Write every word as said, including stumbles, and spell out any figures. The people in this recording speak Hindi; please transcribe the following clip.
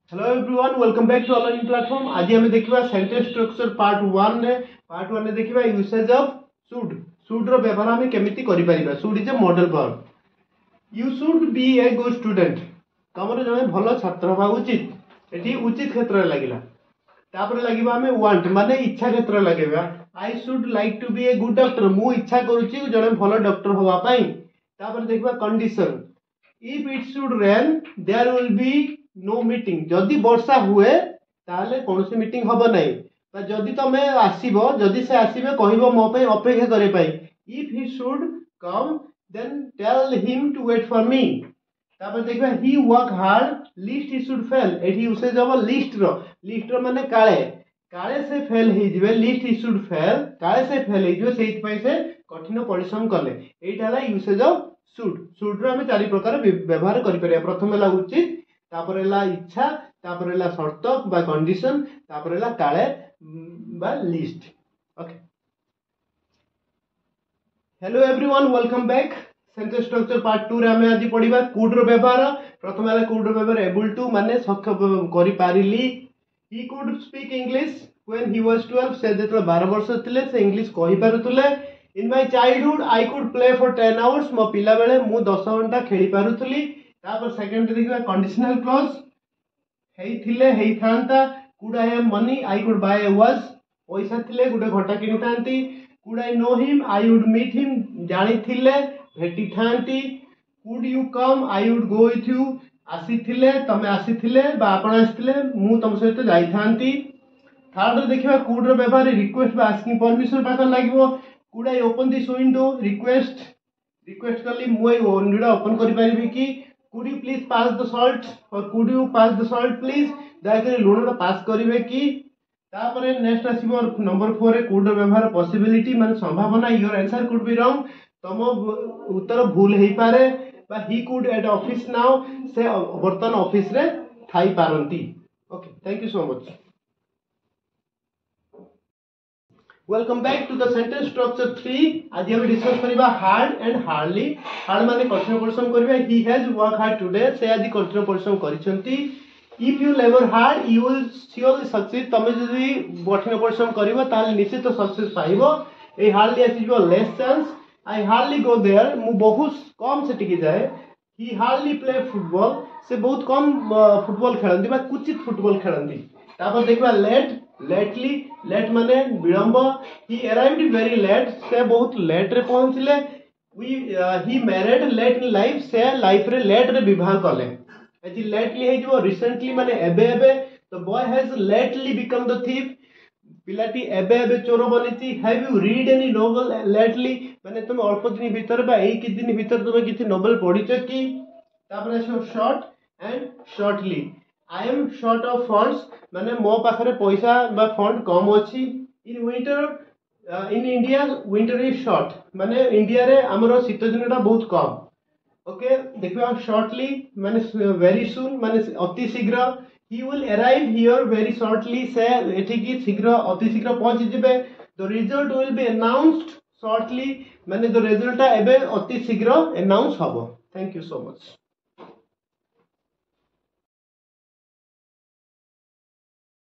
Hello everyone, welcome back to online platform. आज हमें देखिबा सेंटेंस स्ट्रक्चर पार्ट वन रे पार्ट वन रे देखिबा यूसेज ऑफ शुड। शुड रो व्यवहार हमें केमिति करि परिबा। Should is a modal verb. You should be a good student. तमरो जने भलो छात्र होबा उचित। एठी उचित क्षेत्र लागिला। तापर लागिबा हमें वांट माने इच्छा क्षेत्र लागेबा। I should like to be a good doctor. मु इच्छा करूची जने भलो डॉक्टर होबा पई। तापर देखबा condition. If it should rain there will be no meeting. जदि वर्षा हुए ताले कोनोसी मीटिंग हबो नै। बा जदि तमे आसीबो जदि से आसीबे कहिबो मो पे अपेक्षा करे पई। If he should come then tell him to wait for me. तापर देखबा he work hard lest he should fail. एठी यूसेज ऑफ लिस्ट रो। लिस्ट रो माने काळे काळे से फेल हे जिवे। लिस्ट ही शुड फेल काळे से फेल हे जिवे। सेहि पई से कठिन परिश्रम कले। एटा ला यूसेज ऑफ शुड। शुड रो हमें चारि प्रकार व्यवहार करि परिया। प्रथम ला उचित, तापर ला इच्छा, तापर ला शर्त बा कंडीशन, तापर ला काळे बा lest. Okay, hello everyone, welcome back. Sentence structure part two रे हमें आज पढिबा कुड रो व्यवहार। प्रथम ला कुड रो व्यवहार एबल टू माने सक्षम करि पारिली। He could speak English when he was twelve. से जेतले बारह वर्ष थिले से इंग्लिश कहि पारुतले। In my childhood I could play for ten hours. मो पिला बेले मु दस घंटा खेली पारुतली। तापर सेकंड देखिबा कंडीशनल क्लॉज। हेई थिले हेई थांता। Could I have money I could buy a watch. पैसा थिले गुटे घंटा किनि थांती। Could I know him I would meet him. जानि थिले भेटी थांती। Could you come I would go with you. आसी थिले तमे आसी थिले बा आपण आसीथिले मु तम सहित जाई थांती। थर्ड रे देखिबा कुड रो व्यवहार रिक्वेस्ट बा आस्किंग परमिशन पाखर लागिवो। Could I open this window request request करली मु ए विंडो ओपन करि परिबी कि। Could you please pass the salt or could you pass the salt please। दयाकरी लुण पास करिवे कि। तापरे नेक्स्ट आसीबो नंबर फोर रे कुड व्यवहार पॉसिबिलिटी माने संभावना। Your answer could be wrong. तम उत्तर भूल हेई पारे। बा he could at office now. से वर्तमान ऑफिस रे थाई पारंती। Okay, thank you so much. Welcome back to the sentence structure three. आज हम डिस्कस करिबा हार्ड एंड हार्डली। हार्ड माने कठिन परिश्रम करिबा। He has work hard today. से आज कठिन परिश्रम करिसंती। If you labour hard you will surely succeed. तमे जदि कठिन परिश्रम करिवो ताले निश्चित सक्सेस पाइबो। ए हार्डली आसीबो less chance. I hardly go there. मु बहुत कम से टिके जाए। He hardly play football. से बहुत कम फुटबॉल खेलंती बा कुचित फुटबॉल खेलंती। तापर देखबा लेट लेटली। लेट माने विलंब। He arrived very late. से बहुत लेट रे पहुंचले। We he married late in life. से लाइफ रे लेट रे विवाह कले। एजी लेटली हे जो रिसेंटली माने एबे एबे। The boy has lately become the thief. पिलाटी एबे एबे चोर बनिची। Have you read any novel lately माने तुम अल्प दिन भीतर बा एई कि दिन भीतर तुम किछि नोवेल पढिछ कि। तापर आछो short and shortly. I am short of funds माने मो पाखरे पैसा बा फंड कम अछि। In winter in India winter is short माने इंडिया रे हमरो शीत दिनटा बहुत कम। ओके, देखबा शॉर्टली माने वेरी सून माने अति शीघ्र। He will arrive here very shortly. से एठी की शीघ्र अति शीघ्र पहुंच जिबे। The result will be announced shortly माने द रिजल्ट एबे अति शीघ्र अनाउंस हबो। Thank you so much.